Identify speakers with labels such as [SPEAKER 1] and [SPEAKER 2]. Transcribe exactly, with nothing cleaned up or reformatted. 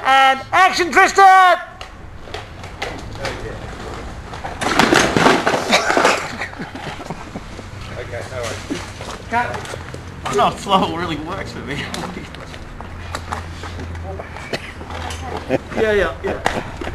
[SPEAKER 1] And action, Tristan!
[SPEAKER 2] Okay, no worries.
[SPEAKER 3] I'm not flow really works for me.
[SPEAKER 1] Yeah, yeah, yeah.